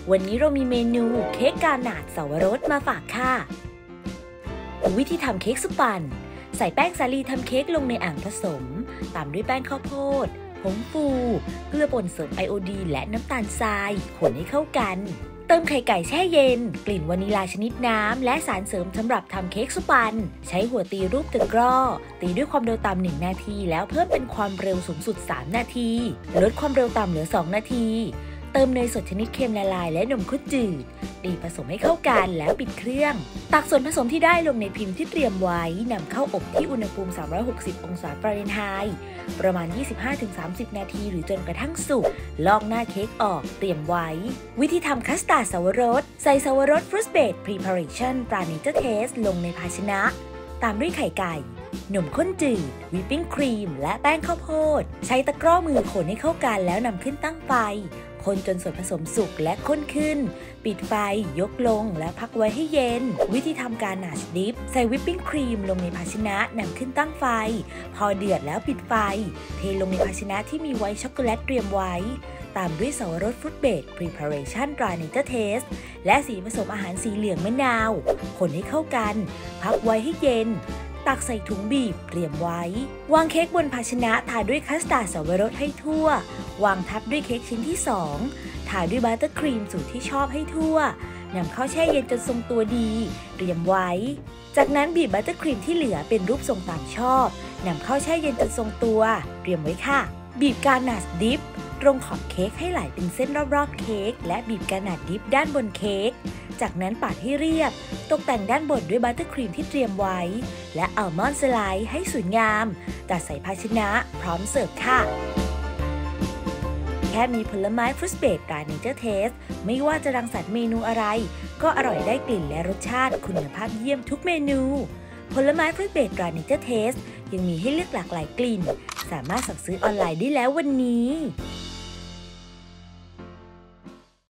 วันนี้เรามีเมนูเค้กกานาชสวรสมาฝากค่ะวิธีทำเค้กสุปันใส่แป้งสาลีทำเค้กลงในอ่างผสมตามด้วยแป้งข้าวโพดผงฟูเกลือป่นเสริมไอโอดีนและน้ำตาลทรายคนให้เข้ากันเติมไข่ไก่แช่เย็นกลิ่นวานิลาชนิดน้ำและสารเสริมสำหรับทำเค้กสุปันใช้หัวตีรูปตะกร้อตีด้วยความเร็วต่ำ1 นาทีแล้วเพิ่มเป็นความเร็วสูงสุด3 นาทีลดความเร็วต่ำเหลือ2 นาทีเติมเนยสดชนิดเค็มละลายและนมข้นจืดตีผสมให้เข้ากันแล้วปิดเครื่องตักส่วนผสมที่ได้ลงในพิมพ์ที่เตรียมไว้นำเข้าอบที่อุณหภูมิ360 องศาฟาเรนไฮต์ประมาณ 25-30 นาทีหรือจนกระทั่งสุกลอกหน้าเค้กออกเตรียมไว้วิธีทำคัสตาร์ดสวรสใส่สวรสฟรุตเบดพรีพาเรชั่นตราเนเจอร์เทสลงในภาชนะตามด้วยไข่ไก่นมข้นจืดวิปปิ้งครีมและแป้งข้าวโพดใช้ตะกร้อมือคนให้เข้ากันแล้วนำขึ้นตั้งไฟคนจนส่วนผสมสุกและข้นขึ้นปิดไฟยกลงและพักไว้ให้เย็นวิธีทำการนาชดิฟใส่วิปปิ้งครีมลงในภาชนะนำขึ้นตั้งไฟพอเดือดแล้วปิดไฟเทลงในภาชนะที่มีไวท์ช็อกโกแลตเตรียมไว้ตามด้วยสวรสฟรุตเบดพรีพาเรชั่นตราเนเจอร์เทสและสีผสมอาหารสีเหลืองมะนาวคนให้เข้ากันพักไว้ให้เย็นตักใส่ถุงบีบเตรียมไว้วางเค้กบนภาชนะทาด้วยคัสตาร์ดสวรสให้ทั่ววางทับด้วยเค้กชิ้นที่2ทาด้วยบัตเตอร์ครีมสูตรที่ชอบให้ทั่วนำเข้าแช่เย็นจนทรงตัวดีเตรียมไว้จากนั้นบีบบัตเตอร์ครีมที่เหลือเป็นรูปทรงตามชอบนำเข้าแช่เย็นจนทรงตัวเตรียมไว้ค่ะบีบกานาชดิฟตรงขอบเค้กให้ไหลเป็นเส้นรอบๆเค้กและบีบกานาชดิฟด้านบนเค้กจากนั้นปาดให้เรียบตกแต่งด้านบนด้วยบัตเตอร์ครีมที่เตรียมไว้และอัลมอนด์สไลด์ให้สวยงามจัดใส่ภาชนะพร้อมเสิร์ฟค่ะแค่มีผลไม้ฟรุตเบดตราเนเจอร์เทสไม่ว่าจะรังสรรค์เมนูอะไรก็อร่อยได้กลิ่นและรสชาติคุณภาพเยี่ยมทุกเมนูผลไม้ฟรุตเบดตราเนเจอร์เทสยังมีให้เลือกหลากหลายกลิ่นสามารถสั่งซื้อออนไลน์ได้แล้ววันนี้